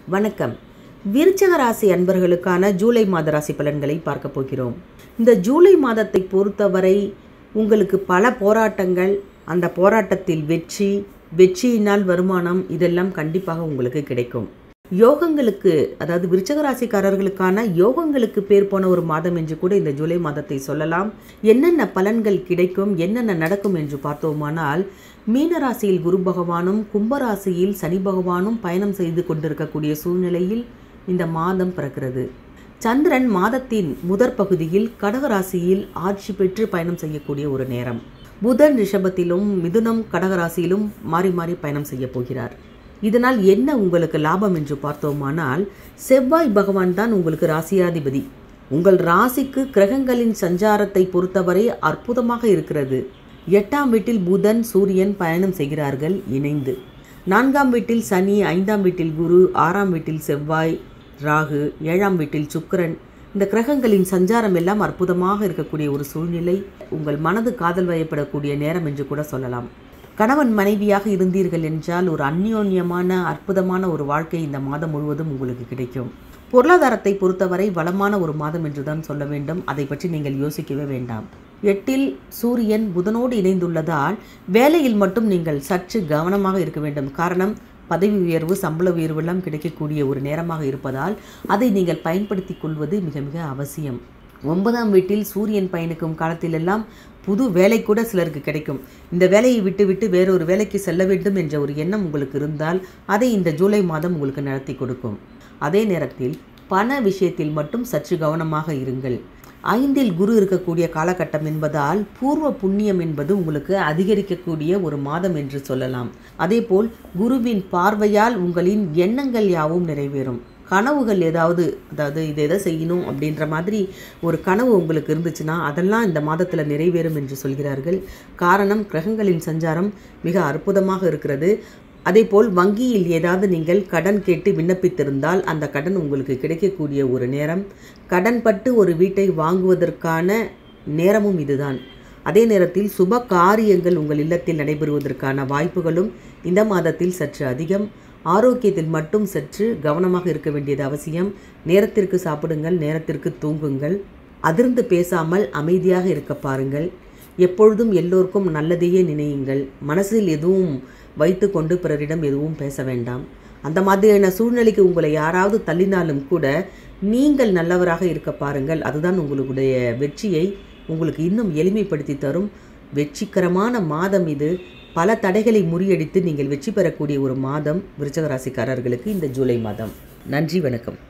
வணக்கம். விருச்சிக ராசி அன்பர்களுக்கான ஜூலை மாத ராசி பலன்களை பார்க்க போகிறோம். இந்த ஜூலை மாதத்தை பொறுத்தவரை உங்களுக்கு பல போராட்டங்கள், அந்த போராட்டத்தில் வெற்றியினால் வருமானம், இதெல்லாம் கண்டிப்பாக உங்களுக்கு கிடைக்கும். யோகங்களுக்கு, அதாவது விருச்சிக ராசிக்காரர்களுக்கான யோகங்களுக்கு பேர் போன ஒரு மாதம் என்று கூட இந்த ஜூலை மாதத்தை சொல்லலாம். என்னென்ன பலன்கள் கிடைக்கும், என்னென்ன நடக்கும் என்று பார்த்தோமானால், மீன ராசியில் குரு பகவானும் கும்பராசியில் சனி பகவானும் பயணம் செய்து கொண்டிருக்கக்கூடிய சூழ்நிலையில் இந்த மாதம் பிறக்கிறது. சந்திரன் மாதத்தின் முதற் பகுதியில் கடகராசியில் ஆட்சி பெற்று பயணம் செய்யக்கூடிய ஒரு நேரம். புதன் ரிஷபத்திலும் மிதுனம் கடகராசியிலும் மாறி மாறி பயணம் செய்ய போகிறார். இதனால் என்ன உங்களுக்கு லாபம் என்று பார்த்தோமானால், செவ்வாய் பகவான் தான் உங்களுக்கு ராசியாதிபதி. உங்கள் ராசிக்கு கிரகங்களின் சஞ்சாரத்தை பொறுத்தவரை அற்புதமாக இருக்கிறது. 8ஆம் வீட்டில் புதன் சூரியன் பயணம் செய்கிறார்கள் இணைந்து. 4ஆம் வீட்டில் சனி, 5ஆம் வீட்டில் குரு, 6ஆம் வீட்டில் செவ்வாய், ராகு, 7ஆம் வீட்டில் சுக்கிரன். இந்த கிரகங்களின் சஞ்சாரம் எல்லாம் அற்புதமாக இருக்கக்கூடிய ஒரு சூழ்நிலை. உங்கள் மனது காதல் வயப்படக்கூடிய நேரம் என்று கூட சொல்லலாம். கணவன் மனைவியாக இருந்தீர்கள் என்றால் ஒரு அந்யோன்யமான அற்புதமான ஒரு வாழ்க்கை இந்த மாதம் முழுவதும் உங்களுக்கு கிடைக்கும். பொருளாதாரத்தை பொறுத்தவரை வளமான ஒரு மாதம் என்றுதான் சொல்ல வேண்டும். அதை பற்றி நீங்கள் யோசிக்கவே வேண்டாம். 8இல் சூரியன் புதனோடு இணைந்துள்ளதால் வேலையில் மட்டும் நீங்கள் சற்று கவனமாக இருக்க வேண்டும். காரணம், பதவி உயர்வு, சம்பள உயர்வு எல்லாம் கிடைக்கக்கூடிய ஒரு நேரமாக இருப்பதால் அதை நீங்கள் பயன்படுத்தி கொள்வது மிக மிக அவசியம். 9ஆம் வீட்டில் சூரியன் பயணிக்கும் காலத்திலெல்லாம் புது வேலை கூட சிலருக்கு கிடைக்கும். இந்த வேலையை விட்டுவிட்டு வேறொரு வேலைக்கு செல்ல வேண்டும் என்ற ஒரு எண்ணம் உங்களுக்கு இருந்தால் அதை இந்த ஜூலை மாதம் உங்களுக்கு நடத்தி கொடுக்கும். அதே நேரத்தில் பண விஷயத்தில் மட்டும் சற்று கவனமாக இருங்கள். 5இல் குரு இருக்கக்கூடிய காலகட்டம் என்பதால் பூர்வ புண்ணியம் என்பது உங்களுக்கு அதிகரிக்கக்கூடிய ஒரு மாதம் என்று சொல்லலாம். அதேபோல் குருவின் பார்வையால் உங்களின் எண்ணங்கள் யாவும் நிறைவேறும். கனவுகள் ஏதாவது, அதாவது இதை எதை செய்யணும் அப்படின்ற மாதிரி ஒரு கனவு உங்களுக்கு இருந்துச்சுன்னா அதெல்லாம் இந்த மாதத்தில் நிறைவேறும் என்று சொல்கிறார்கள். காரணம், கிரகங்களின் சஞ்சாரம் மிக அற்புதமாக இருக்கிறது. அதேபோல் வங்கியில் ஏதாவது நீங்கள் கடன் கேட்டு விண்ணப்பித்திருந்தால் அந்த கடன் உங்களுக்கு கிடைக்கக்கூடிய ஒரு நேரம். கடன் பட்டு ஒரு வீட்டை வாங்குவதற்கான நேரமும் இதுதான். அதே நேரத்தில் சுப காரியங்கள் உங்கள் இல்லத்தில் நடைபெறுவதற்கான வாய்ப்புகளும் இந்த மாதத்தில் சற்று அதிகம். ஆரோக்கியத்தில் மட்டும் சற்று கவனமாக இருக்க வேண்டியது அவசியம். நேரத்திற்கு சாப்பிடுங்கள், நேரத்திற்கு தூங்குங்கள். அதிர்ந்து பேசாமல் அமைதியாக இருக்க பாருங்கள். எப்பொழுதும் எல்லோருக்கும் நல்லதையே நினையுங்கள். மனசில் எதுவும் வைத்து கொண்டு பிறரிடம் எதுவும் பேச வேண்டாம். அந்த மாதிரியான சூழ்நிலைக்கு உங்களை யாராவது தள்ளினாலும் கூட நீங்கள் நல்லவராக இருக்க பாருங்கள். அதுதான் உங்களுடைய வெற்றியை உங்களுக்கு இன்னும் எளிமைப்படுத்தி தரும். வெற்றிகரமான மாதம் இது. பல தடைகளை முறியடித்து நீங்கள் வெற்றி பெறக்கூடிய ஒரு மாதம் விருச்சிக ராசிக்காரர்களுக்கு இந்த ஜூலை மாதம். நன்றி, வணக்கம்.